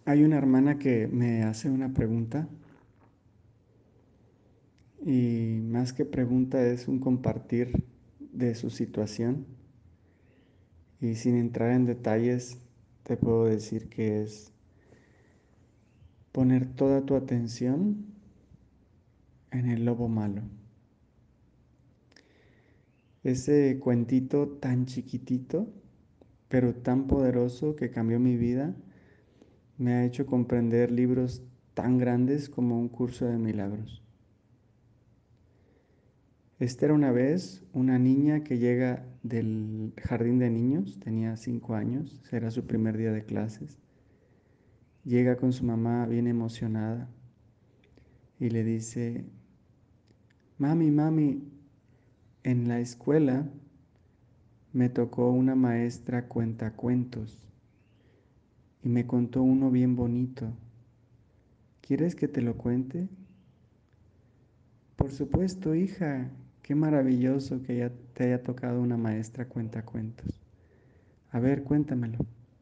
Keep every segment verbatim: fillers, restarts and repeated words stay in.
Hay una hermana que me hace una pregunta y más que pregunta es un compartir de su situación y sin entrar en detalles te puedo decir que es poner toda tu atención en el lobo malo. Ese cuentito tan chiquitito pero tan poderoso que cambió mi vida me ha hecho comprender libros tan grandes como un curso de milagros. Esta era una vez una niña que llega del jardín de niños, tenía cinco años, era su primer día de clases. Llega con su mamá bien emocionada y le dice, mami, mami, en la escuela me tocó una maestra cuentacuentos y me contó uno bien bonito. ¿Quieres que te lo cuente? Por supuesto, hija, qué maravilloso que ya te haya tocado una maestra cuentacuentos. A ver, cuéntamelo.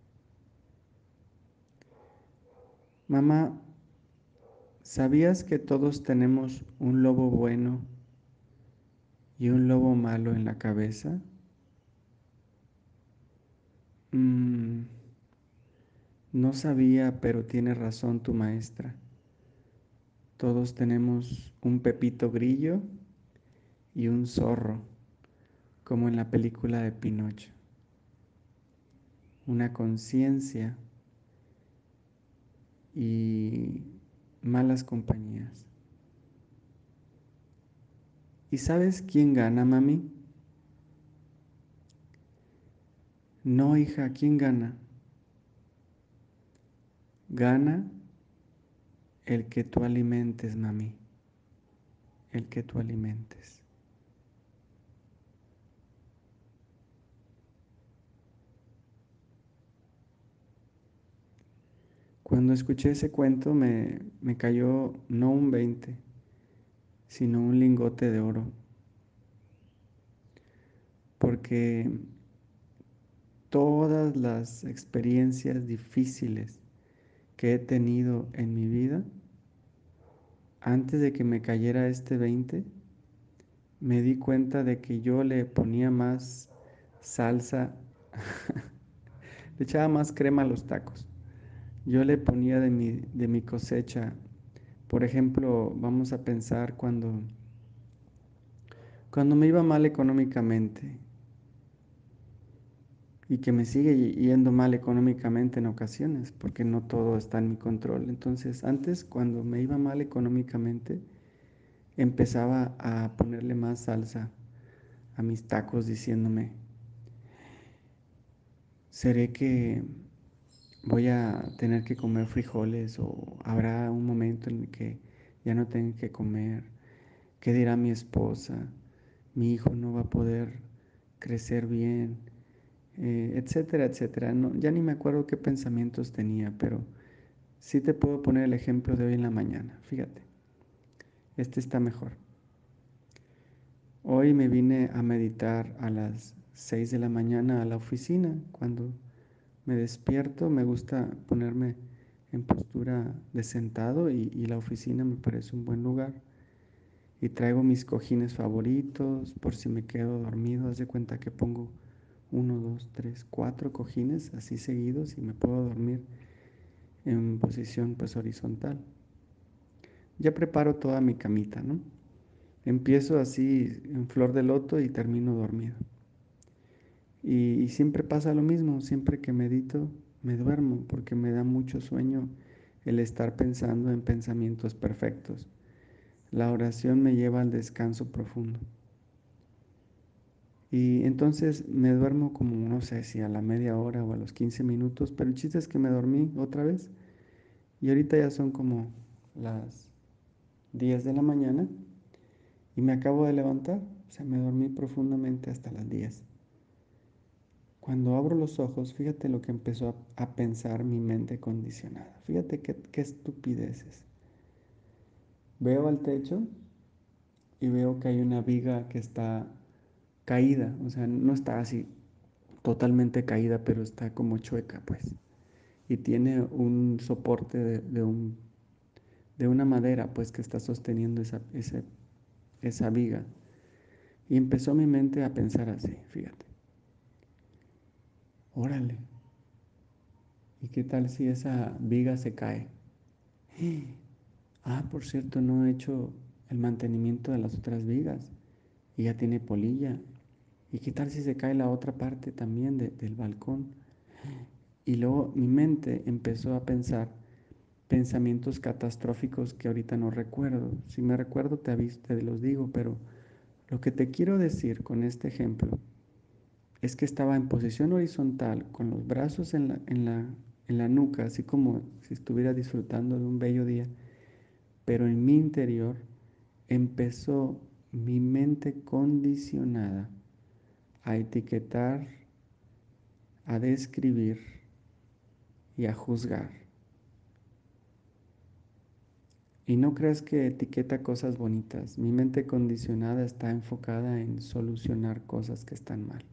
Mamá, ¿sabías que todos tenemos un lobo bueno y un lobo malo en la cabeza? Mm, no sabía, pero tiene razón tu maestra. Todos tenemos un Pepito Grillo y un zorro, como en la película de Pinocho. Una conciencia y malas compañías. ¿Y sabes quién gana, mami? No, hija, ¿quién gana? Gana el que tú alimentes, mami. El que tú alimentes. Cuando escuché ese cuento me, me cayó no un veinte, sino un lingote de oro. Porque todas las experiencias difíciles que he tenido en mi vida, antes de que me cayera este veinte, me di cuenta de que yo le ponía más salsa, le echaba más crema a los tacos. Yo le ponía de mi, de mi cosecha. Por ejemplo, vamos a pensar cuando, cuando me iba mal económicamente y que me sigue yendo mal económicamente en ocasiones, porque no todo está en mi control. Entonces, antes, cuando me iba mal económicamente, empezaba a ponerle más salsa a mis tacos diciéndome, ¿seré que voy a tener que comer frijoles o habrá un momento en el que ya no tenga que comer? ¿Qué dirá mi esposa? Mi hijo no va a poder crecer bien, eh, etcétera, etcétera. No, ya ni me acuerdo qué pensamientos tenía, pero sí te puedo poner el ejemplo de hoy en la mañana. Fíjate, este está mejor. Hoy me vine a meditar a las seis de la mañana a la oficina. Cuando me despierto me gusta ponerme en postura de sentado y, y la oficina me parece un buen lugar. Y traigo mis cojines favoritos por si me quedo dormido. Haz de cuenta que pongo uno, dos, tres, cuatro cojines así seguidos y me puedo dormir en posición pues horizontal. Ya preparo toda mi camita, ¿no? Empiezo así en flor de loto y termino dormido. Y, y siempre pasa lo mismo, siempre que medito me duermo porque me da mucho sueño el estar pensando en pensamientos perfectos. La oración me lleva al descanso profundo. Y entonces me duermo como, no sé si a la media hora o a los quince minutos, pero el chiste es que me dormí otra vez. Y ahorita ya son como las diez de la mañana y me acabo de levantar. O sea, me dormí profundamente hasta las diez. Cuando abro los ojos, fíjate lo que empezó a, a pensar mi mente condicionada. Fíjate qué, qué estupideces. Veo al techo y veo que hay una viga que está caída. O sea, no está así totalmente caída, pero está como chueca, pues. y tiene un soporte de, de, un, de una madera pues que está sosteniendo esa, esa, esa viga. Y empezó mi mente a pensar así, fíjate, órale, ¿y qué tal si esa viga se cae? Ah, por cierto, no he hecho el mantenimiento de las otras vigas y ya tiene polilla. ¿Y qué tal si se cae la otra parte también de, del balcón? Y luego mi mente empezó a pensar pensamientos catastróficos que ahorita no recuerdo. Si me recuerdo te aviso, te los digo, pero lo que te quiero decir con este ejemplo es que estaba en posición horizontal, con los brazos en la, en la, en la nuca, así como si estuviera disfrutando de un bello día, pero en mi interior empezó mi mente condicionada a etiquetar, a describir y a juzgar. Y no creas que etiqueta cosas bonitas. Mi mente condicionada está enfocada en solucionar cosas que están mal.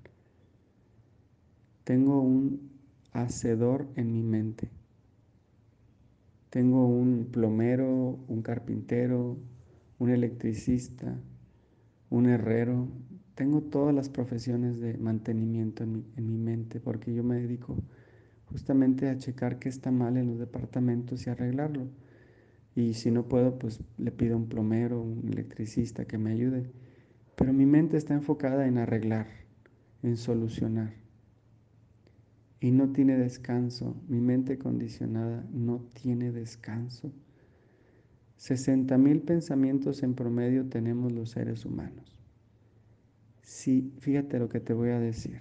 Tengo un hacedor en mi mente. Tengo un plomero, un carpintero, un electricista, un herrero. Tengo todas las profesiones de mantenimiento en mi, en mi mente porque yo me dedico justamente a checar qué está mal en los departamentos y arreglarlo. Y si no puedo, pues le pido a un plomero, un electricista que me ayude. Pero mi mente está enfocada en arreglar, en solucionar. Y no tiene descanso. Mi mente condicionada no tiene descanso. sesenta mil pensamientos en promedio tenemos los seres humanos. Si, fíjate lo que te voy a decir.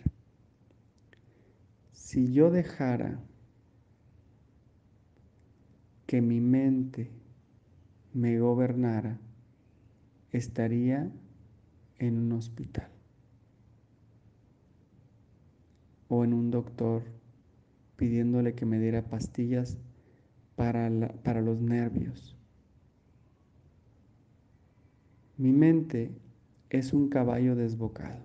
Si yo dejara que mi mente me gobernara, estaría en un hospital o en un doctor pidiéndole que me diera pastillas para, la, para los nervios. Mi mente es un caballo desbocado.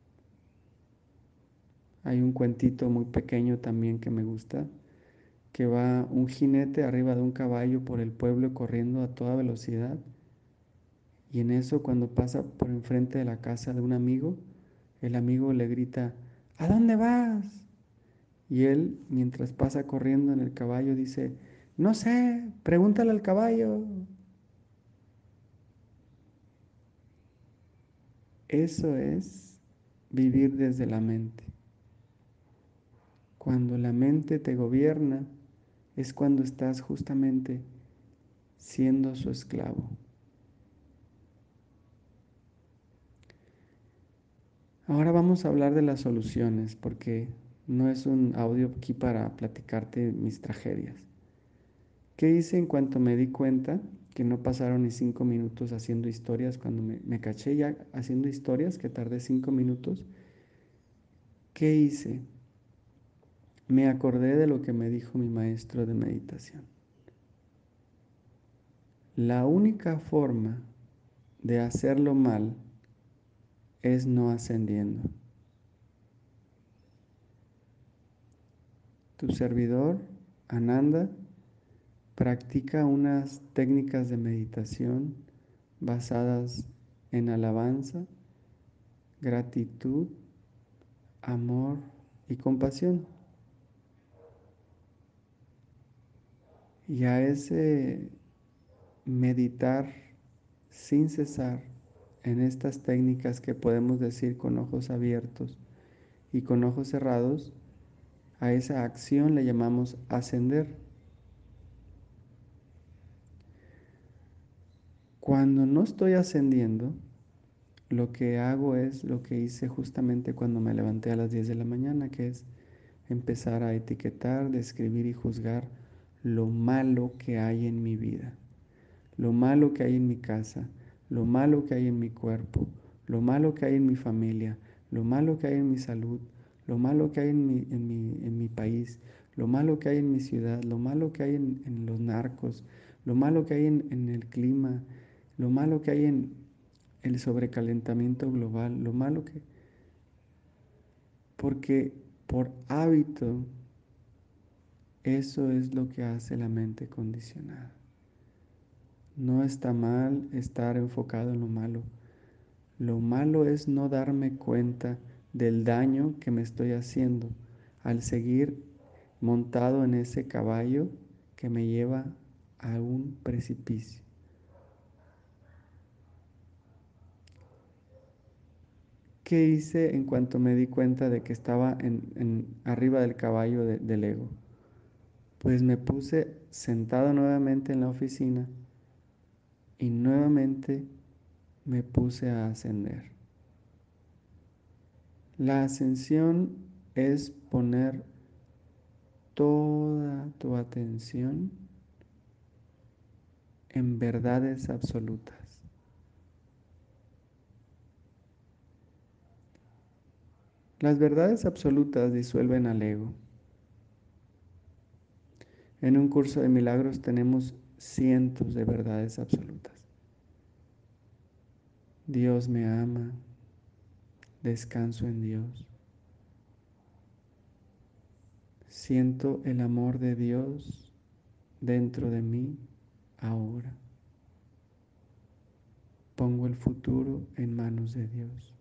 Hay un cuentito muy pequeño también que me gusta, que va un jinete arriba de un caballo por el pueblo corriendo a toda velocidad, y en eso cuando pasa por enfrente de la casa de un amigo, el amigo le grita: ¿a dónde vas? Y él, mientras pasa corriendo en el caballo, dice: no sé, pregúntale al caballo. Eso es vivir desde la mente. Cuando la mente te gobierna, es cuando estás justamente siendo su esclavo. Ahora vamos a hablar de las soluciones, porque no es un audio aquí para platicarte mis tragedias. ¿Qué hice en cuanto me di cuenta que no pasaron ni cinco minutos haciendo historias? Cuando me, me caché ya haciendo historias, que tardé cinco minutos. ¿Qué hice? Me acordé de lo que me dijo mi maestro de meditación. La única forma de hacerlo mal es no ascendiendo. Tu servidor, Ananda, practica unas técnicas de meditación basadas en alabanza, gratitud, amor y compasión. Y a ese meditar sin cesar en estas técnicas que podemos decir con ojos abiertos y con ojos cerrados, a esa acción le llamamos ascender. Cuando no estoy ascendiendo, lo que hago es lo que hice justamente cuando me levanté a las diez de la mañana, que es empezar a etiquetar, describir y juzgar lo malo que hay en mi vida, lo malo que hay en mi casa, lo malo que hay en mi cuerpo, lo malo que hay en mi familia, lo malo que hay en mi salud, lo malo que hay en mi, en mi, en mi país, lo malo que hay en mi ciudad, lo malo que hay en, en los narcos, lo malo que hay en, en el clima, lo malo que hay en el sobrecalentamiento global, lo malo que... Porque por hábito Eso es lo que hace la mente condicionada. No está mal estar enfocado en lo malo. Lo malo es no darme cuenta del daño que me estoy haciendo al seguir montado en ese caballo que me lleva a un precipicio. ¿Qué hice en cuanto me di cuenta de que estaba en, en arriba del caballo de, del ego? Pues me puse sentado nuevamente en la oficina y nuevamente me puse a ascender. La ascensión es poner toda tu atención en verdades absolutas. Las verdades absolutas disuelven al ego. En un curso de milagros tenemos cientos de verdades absolutas. Dios me ama, descanso en Dios. Siento el amor de Dios dentro de mí ahora. Pongo el futuro en manos de Dios.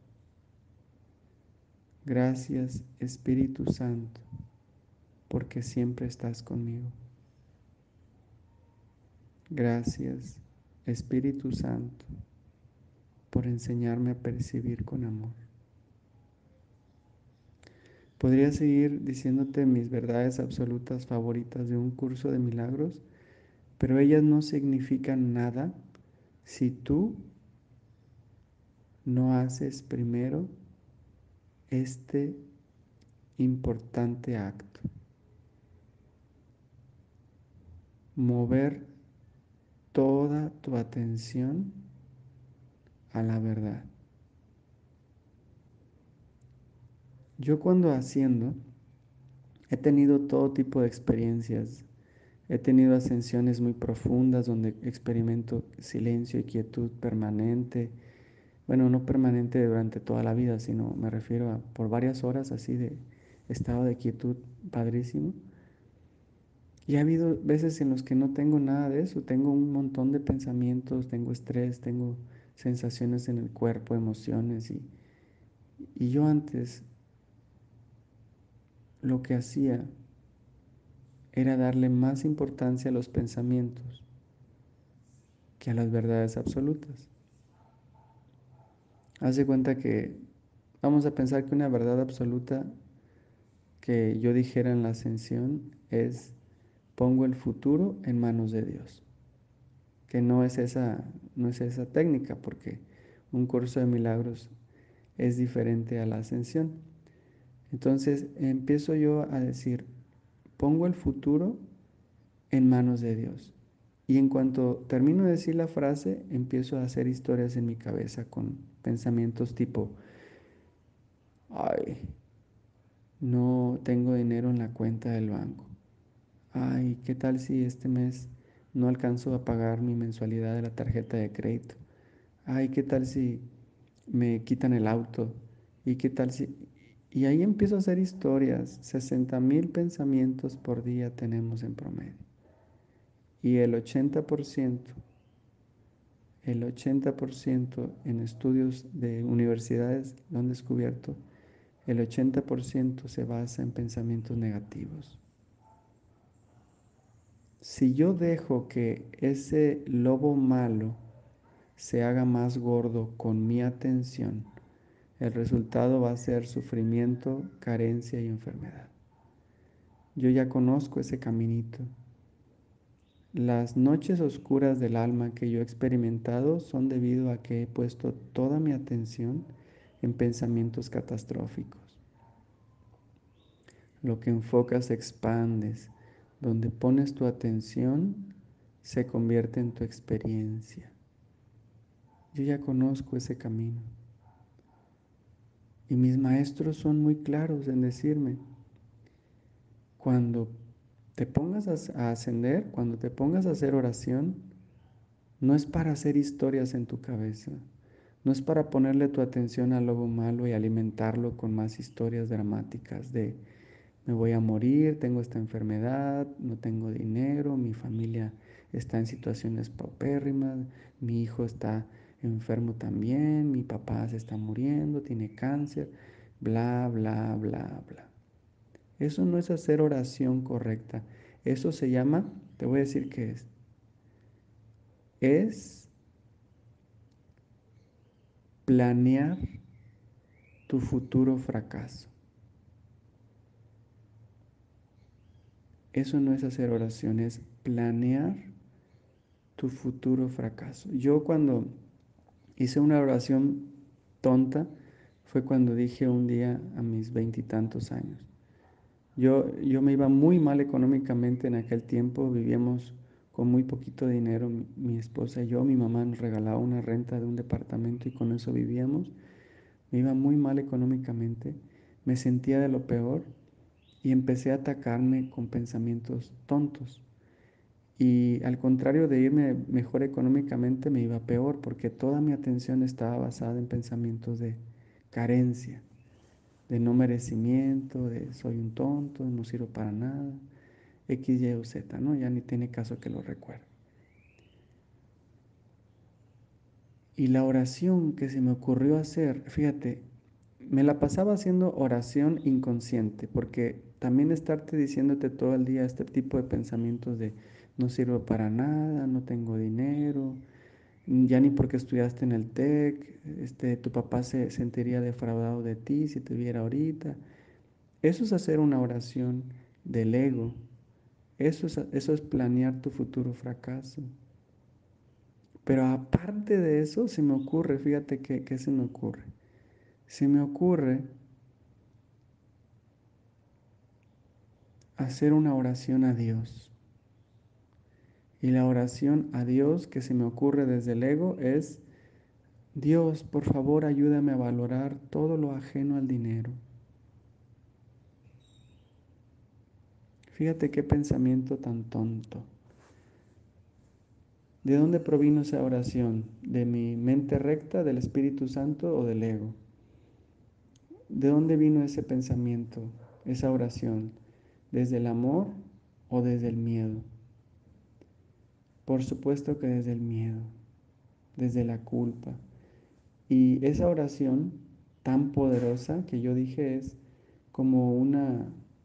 Gracias, Espíritu Santo, porque siempre estás conmigo. Gracias, Espíritu Santo, por enseñarme a percibir con amor. Podría seguir diciéndote mis verdades absolutas favoritas de un curso de milagros, pero ellas no significan nada si tú no haces primero este importante acto. Mover toda tu atención a la verdad. Yo cuando asciendo he tenido todo tipo de experiencias. He tenido ascensiones muy profundas donde experimento silencio y quietud permanente. Bueno, no permanente durante toda la vida, sino me refiero a por varias horas así de estado de quietud padrísimo. Y ha habido veces en los que no tengo nada de eso. Tengo un montón de pensamientos, tengo estrés, tengo sensaciones en el cuerpo, emociones. Y, y yo antes lo que hacía era darle más importancia a los pensamientos que a las verdades absolutas. Haz de cuenta que vamos a pensar que una verdad absoluta que yo dijera en la ascensión es: pongo el futuro en manos de Dios. Que no es esa, no es esa técnica, porque un curso de milagros es diferente a la ascensión. Entonces empiezo yo a decir: pongo el futuro en manos de Dios. Y en cuanto termino de decir la frase, empiezo a hacer historias en mi cabeza con pensamientos tipo: ay, no tengo dinero en la cuenta del banco. Ay, ¿qué tal si este mes no alcanzo a pagar mi mensualidad de la tarjeta de crédito? Ay, ¿qué tal si me quitan el auto? ¿Y qué tal si...? Y ahí empiezo a hacer historias. sesenta mil pensamientos por día tenemos en promedio. Y el ochenta por ciento, el ochenta por ciento en estudios de universidades lo han descubierto, el ochenta por ciento se basa en pensamientos negativos. Si yo dejo que ese lobo malo se haga más gordo con mi atención, el resultado va a ser sufrimiento, carencia y enfermedad. Yo ya conozco ese caminito. Las noches oscuras del alma que yo he experimentado son debido a que he puesto toda mi atención en pensamientos catastróficos. Lo que enfocas expandes. Donde pones tu atención se convierte en tu experiencia. Yo ya conozco ese camino. Y mis maestros son muy claros en decirme: cuando te pongas a ascender, cuando te pongas a hacer oración, no es para hacer historias en tu cabeza, no es para ponerle tu atención al lobo malo y alimentarlo con más historias dramáticas de me voy a morir, tengo esta enfermedad, no tengo dinero, mi familia está en situaciones paupérrimas, mi hijo está enfermo también, mi papá se está muriendo, tiene cáncer, bla, bla, bla, bla. Eso no es hacer oración correcta. Eso se llama, te voy a decir qué es. Es planear tu futuro fracaso. Eso no es hacer oración, es planear tu futuro fracaso. Yo cuando hice una oración tonta fue cuando dije un día a mis veintitantos años. Yo, yo me iba muy mal económicamente en aquel tiempo, vivíamos con muy poquito dinero, mi, mi esposa y yo, mi mamá nos regalaba una renta de un departamento y con eso vivíamos. Me iba muy mal económicamente, me sentía de lo peor y empecé a atacarme con pensamientos tontos. Y al contrario de irme mejor económicamente, me iba peor porque toda mi atención estaba basada en pensamientos de carencia, de no merecimiento, de soy un tonto, no sirvo para nada, X, Y o Z, ¿no? Ya ni tiene caso que lo recuerde. Y la oración que se me ocurrió hacer, fíjate, me la pasaba haciendo oración inconsciente, porque también estarte diciéndote todo el día este tipo de pensamientos de no sirvo para nada, no tengo dinero, ya ni porque estudiaste en el TEC, este, tu papá se sentiría defraudado de ti si te viera ahorita. Eso es hacer una oración del ego, eso es, eso es planear tu futuro fracaso. Pero aparte de eso, se me ocurre, fíjate que, que se me ocurre. Se me ocurre hacer una oración a Dios. Y la oración a Dios que se me ocurre desde el ego es, Dios, por favor, ayúdame a valorar todo lo ajeno al dinero. Fíjate qué pensamiento tan tonto. ¿De dónde provino esa oración? ¿De mi mente recta, del Espíritu Santo o del ego? ¿De dónde vino ese pensamiento, esa oración? ¿Desde el amor o desde el miedo? Por supuesto que desde el miedo, desde la culpa. Y esa oración tan poderosa que yo dije es como una...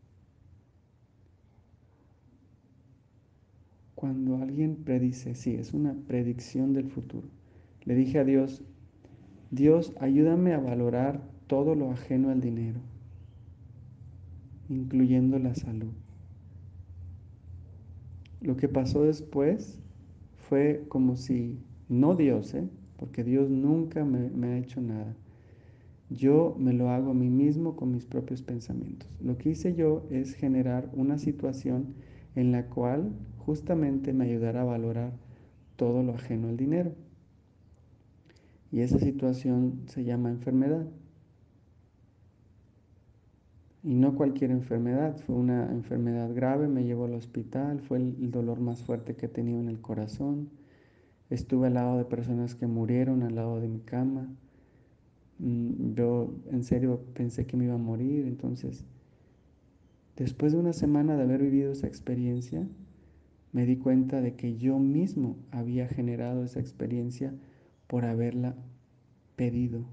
Cuando alguien predice, sí, es una predicción del futuro. Le dije a Dios, Dios, ayúdame a valorar todo lo ajeno al dinero, incluyendo la salud. Lo que pasó después fue como si, no Dios, ¿eh? Porque Dios nunca me, me ha hecho nada. Yo me lo hago a mí mismo con mis propios pensamientos. Lo que hice yo es generar una situación en la cual justamente me ayudará a valorar todo lo ajeno al dinero. Y esa situación se llama enfermedad. Y no cualquier enfermedad, fue una enfermedad grave, me llevó al hospital, fue el, el dolor más fuerte que he tenido en el corazón. Estuve al lado de personas que murieron al lado de mi cama. Mm, Yo en serio pensé que me iba a morir, entonces después de una semana de haber vivido esa experiencia, me di cuenta de que yo mismo había generado esa experiencia por haberla pedido.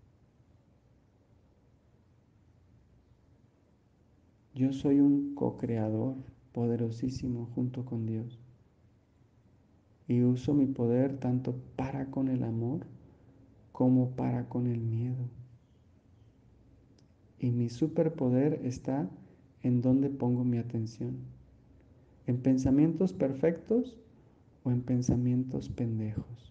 Yo soy un co-creador poderosísimo junto con Dios y uso mi poder tanto para con el amor como para con el miedo. Y mi superpoder está en donde pongo mi atención. ¿En pensamientos perfectos o en pensamientos pendejos?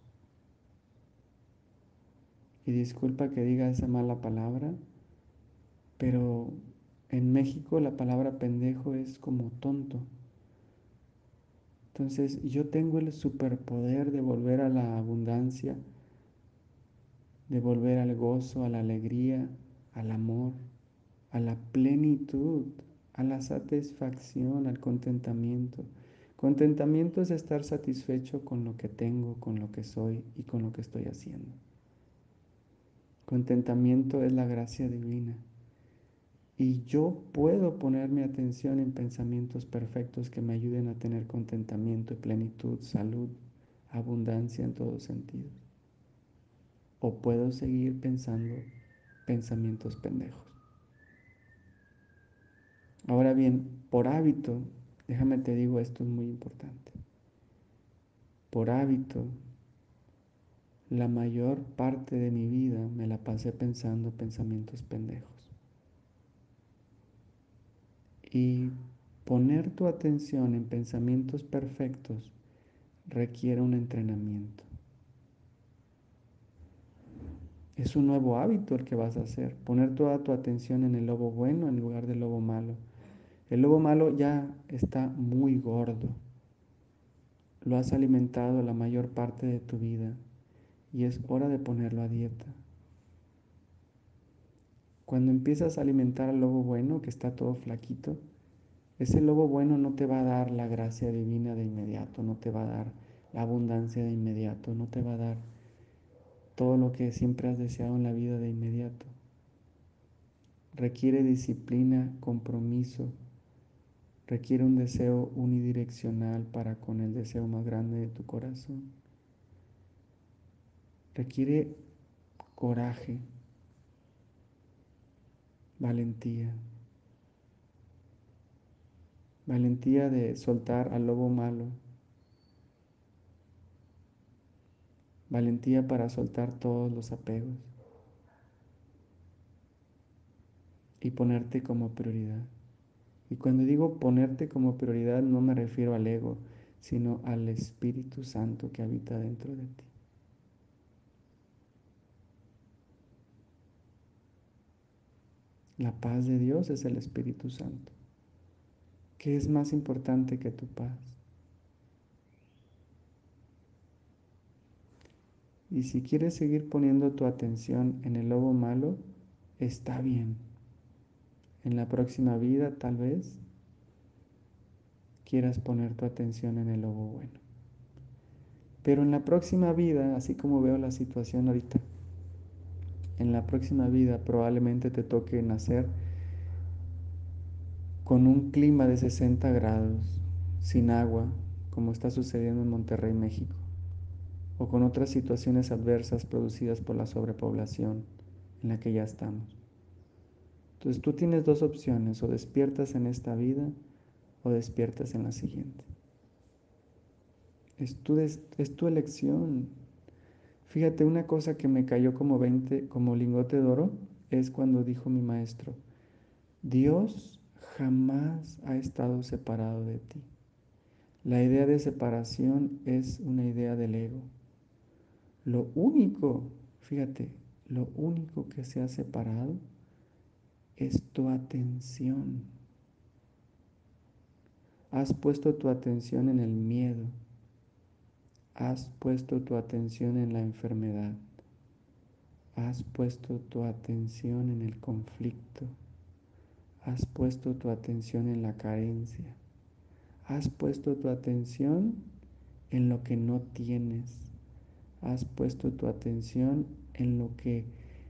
Y disculpa que diga esa mala palabra, pero en México la palabra pendejo es como tonto. Entonces yo tengo el superpoder de volver a la abundancia, de volver al gozo, a la alegría, al amor, a la plenitud, a la satisfacción, al contentamiento. Contentamiento es estar satisfecho con lo que tengo, con lo que soy y con lo que estoy haciendo. Contentamiento es la gracia divina. Y yo puedo poner mi atención en pensamientos perfectos que me ayuden a tener contentamiento y plenitud, salud, abundancia en todos sentidos. O puedo seguir pensando pensamientos pendejos. Ahora bien, por hábito, déjame te digo, esto es muy importante. Por hábito, la mayor parte de mi vida me la pasé pensando pensamientos pendejos. Y poner tu atención en pensamientos perfectos requiere un entrenamiento. Es un nuevo hábito el que vas a hacer. Poner toda tu atención en el lobo bueno en lugar del lobo malo. El lobo malo ya está muy gordo. Lo has alimentado la mayor parte de tu vida y es hora de ponerlo a dieta. Cuando empiezas a alimentar al lobo bueno, que está todo flaquito, ese lobo bueno no te va a dar la gracia divina de inmediato, no te va a dar la abundancia de inmediato, no te va a dar todo lo que siempre has deseado en la vida de inmediato. Requiere disciplina, compromiso, requiere un deseo unidireccional para con el deseo más grande de tu corazón. Requiere coraje, valentía. Valentía de soltar al lobo malo. Valentía para soltar todos los apegos y ponerte como prioridad. Y cuando digo ponerte como prioridad no me refiero al ego, sino al Espíritu Santo que habita dentro de ti. La paz de Dios es el Espíritu Santo. ¿Qué es más importante que tu paz? Y si quieres seguir poniendo tu atención en el lobo malo, está bien. En la próxima vida, tal vez, quieras poner tu atención en el lobo bueno. Pero en la próxima vida, así como veo la situación ahorita, en la próxima vida probablemente te toque nacer con un clima de sesenta grados, sin agua, como está sucediendo en Monterrey, México, o con otras situaciones adversas producidas por la sobrepoblación en la que ya estamos. Entonces tú tienes dos opciones, o despiertas en esta vida o despiertas en la siguiente. Es tu, des- es tu elección. Fíjate, una cosa que me cayó como veinte, como lingote de oro, es cuando dijo mi maestro, Dios jamás ha estado separado de ti. La idea de separación es una idea del ego. Lo único, fíjate, lo único que se ha separado es tu atención. Has puesto tu atención en el miedo. Has puesto tu atención en la enfermedad. Has puesto tu atención en el conflicto. Has puesto tu atención en la carencia. Has puesto tu atención en lo que no tienes. Has puesto tu atención en lo que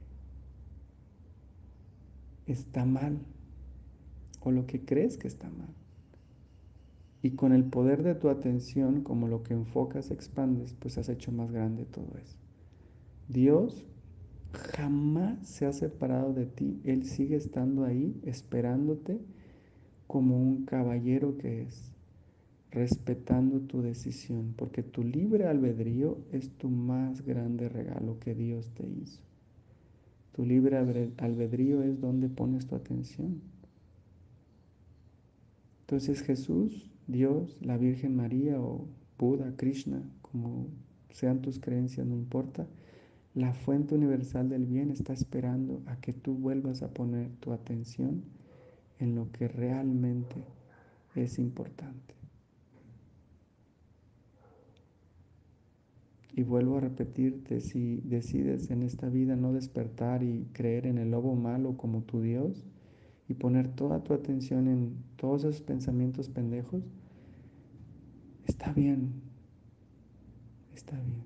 está mal o lo que crees que está mal. Y con el poder de tu atención, como lo que enfocas, expandes, pues has hecho más grande todo eso. Dios jamás se ha separado de ti. Él sigue estando ahí, esperándote como un caballero que es, respetando tu decisión, porque tu libre albedrío es tu más grande regalo que Dios te hizo. Tu libre albedrío es donde pones tu atención. Entonces Jesús, Dios, la Virgen María o Buda, Krishna, como sean tus creencias, no importa, la fuente universal del bien está esperando a que tú vuelvas a poner tu atención en lo que realmente es importante. Y vuelvo a repetirte, si decides en esta vida no despertar y creer en el lobo malo como tu Dios y poner toda tu atención en todos esos pensamientos pendejos, está bien, está bien.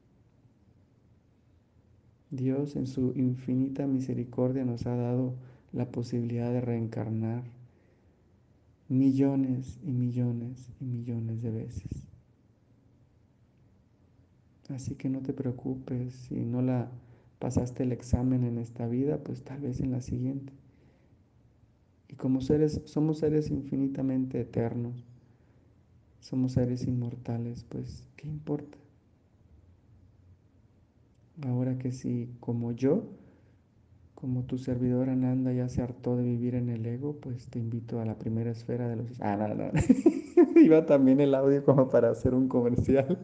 Dios en su infinita misericordia nos ha dado la posibilidad de reencarnar millones y millones y millones de veces. Así que no te preocupes, si no la pasaste el examen en esta vida, pues tal vez en la siguiente. Y como seres, somos seres infinitamente eternos, somos seres inmortales, pues ¿qué importa? Ahora que si como yo, como tu servidor Ananda ya se hartó de vivir en el ego, pues te invito a la primera esfera de los... Ah, no, no. Iba también el audio como para hacer un comercial.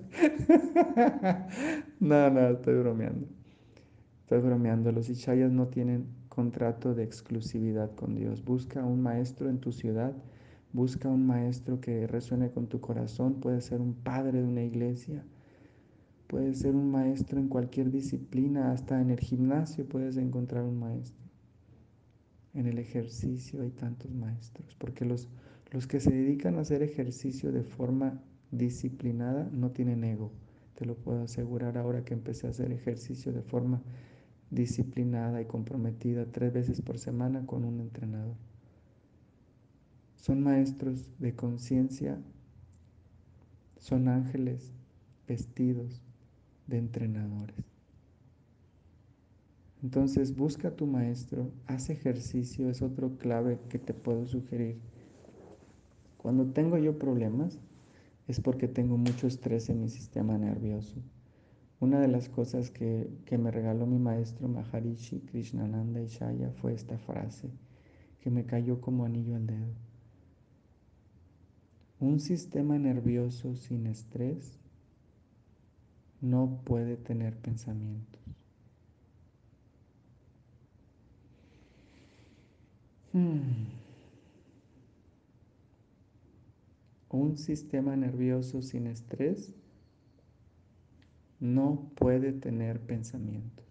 No, no, estoy bromeando. Estoy bromeando. Los Ishayas no tienen contrato de exclusividad con Dios. Busca un maestro en tu ciudad. Busca un maestro que resuene con tu corazón. Puede ser un padre de una iglesia. Puede ser un maestro en cualquier disciplina. Hasta en el gimnasio puedes encontrar un maestro. En el ejercicio hay tantos maestros. Porque los, los que se dedican a hacer ejercicio de forma disciplinada no tienen ego. Te lo puedo asegurar ahora que empecé a hacer ejercicio de forma disciplinada y comprometida tres veces por semana con un entrenador. Son maestros de conciencia, son ángeles vestidos de entrenadores. Entonces busca a tu maestro, haz ejercicio, es otro clave que te puedo sugerir. Cuando tengo yo problemas es porque tengo mucho estrés en mi sistema nervioso. Una de las cosas que, que me regaló mi maestro Maharishi Krishnananda Ishaya fue esta frase, que me cayó como anillo al dedo. Un sistema nervioso sin estrés no puede tener pensamientos. Hmm. Un sistema nervioso sin estrés no puede tener pensamientos.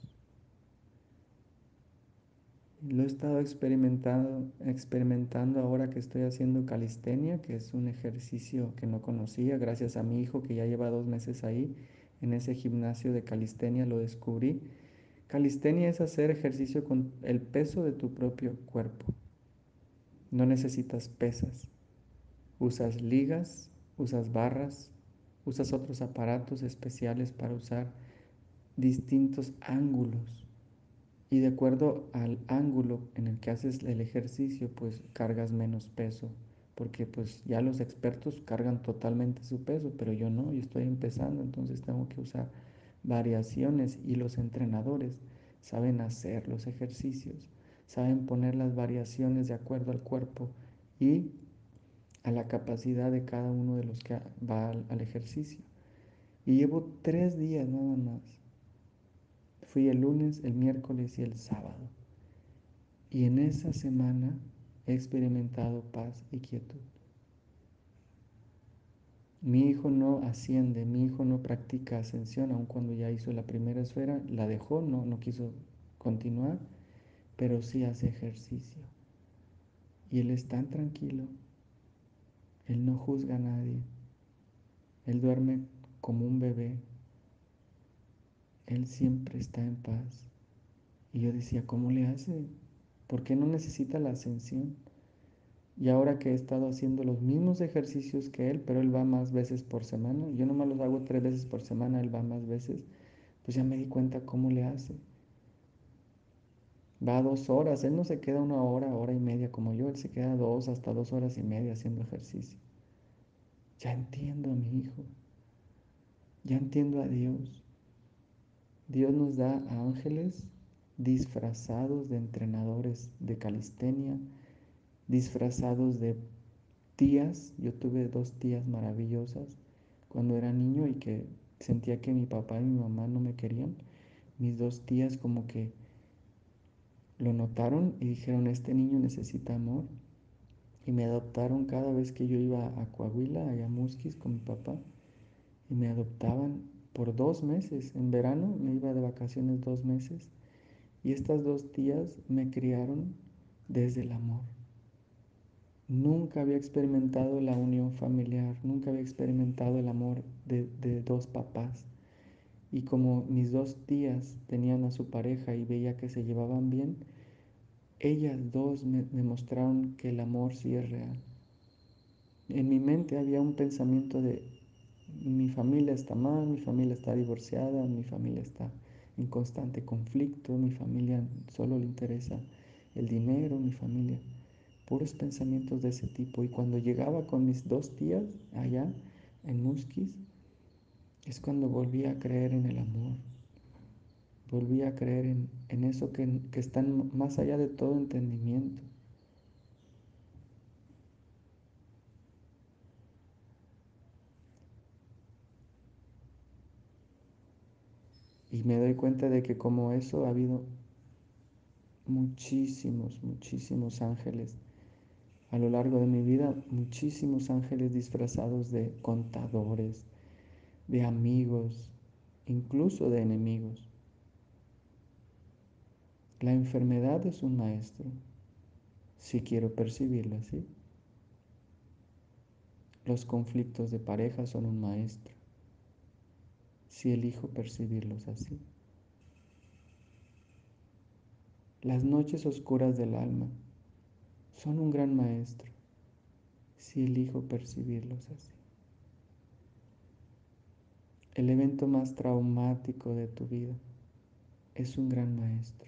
Lo he estado experimentando, experimentando ahora que estoy haciendo calistenia, que es un ejercicio que no conocía, gracias a mi hijo que ya lleva dos meses ahí, en ese gimnasio de calistenia lo descubrí. Calistenia es hacer ejercicio con el peso de tu propio cuerpo. No necesitas pesas. Usas ligas, usas barras, usas otros aparatos especiales para usar distintos ángulos. Y de acuerdo al ángulo en el que haces el ejercicio, pues cargas menos peso. Porque pues ya los expertos cargan totalmente su peso, pero yo no, yo estoy empezando, entonces tengo que usar variaciones y los entrenadores saben hacer los ejercicios, saben poner las variaciones de acuerdo al cuerpo y a la capacidad de cada uno de los que va al, al ejercicio. Y llevo tres días nada más. Fui el lunes, el miércoles y el sábado. Y en esa semana he experimentado paz y quietud. Mi hijo no asciende, mi hijo no practica ascensión, aun cuando ya hizo la primera esfera, la dejó, no, no quiso continuar, pero sí hace ejercicio. Y él es tan tranquilo, él no juzga a nadie, él duerme como un bebé, él siempre está en paz. Y yo decía, ¿cómo le hace? ¿Por qué no necesita la ascensión? Y ahora que he estado haciendo los mismos ejercicios que él, pero él va más veces por semana, yo nomás los hago tres veces por semana, él va más veces, pues ya me di cuenta cómo le hace. Va dos horas, él no se queda una hora, hora y media como yo, él se queda dos hasta dos horas y media haciendo ejercicio. Ya entiendo a mi hijo, ya entiendo a Dios. Dios nos da a ángeles disfrazados de entrenadores de calistenia, disfrazados de tías. Yo tuve dos tías maravillosas cuando era niño y que sentía que mi papá y mi mamá no me querían. Mis dos tías como que lo notaron y dijeron, este niño necesita amor. Y me adoptaron cada vez que yo iba a Coahuila, allá a Musquis con mi papá. Y me adoptaban por dos meses. En verano me iba de vacaciones dos meses. Y estas dos tías me criaron desde el amor. Nunca había experimentado la unión familiar, nunca había experimentado el amor de, de dos papás. Y como mis dos tías tenían a su pareja y veía que se llevaban bien, ellas dos me, me mostraron que el amor sí es real. En mi mente había un pensamiento de mi familia está mal, mi familia está divorciada, mi familia está en constante conflicto, mi familia solo le interesa el dinero, mi familia, puros pensamientos de ese tipo. Y cuando llegaba con mis dos tías allá en Musquis, es cuando volví a creer en el amor, volví a creer en, en eso que, que está más allá de todo entendimiento. Y me doy cuenta de que como eso ha habido muchísimos, muchísimos ángeles a lo largo de mi vida, muchísimos ángeles disfrazados de contadores, de amigos, incluso de enemigos. La enfermedad es un maestro, si quiero percibirlo así. Los conflictos de pareja son un maestro, si elijo percibirlos así. Las noches oscuras del alma son un gran maestro, si elijo percibirlos así. El evento más traumático de tu vida es un gran maestro,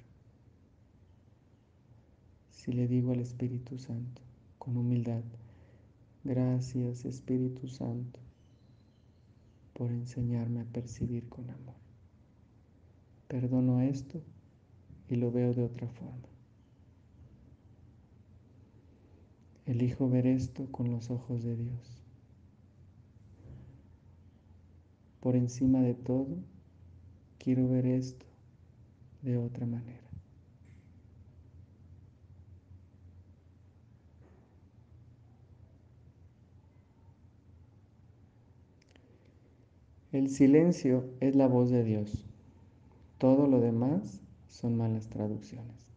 si le digo al Espíritu Santo con humildad: gracias, Espíritu Santo, por enseñarme a percibir con amor. Perdono esto y lo veo de otra forma. Elijo ver esto con los ojos de Dios. Por encima de todo, quiero ver esto de otra manera. El silencio es la voz de Dios. Todo lo demás son malas traducciones.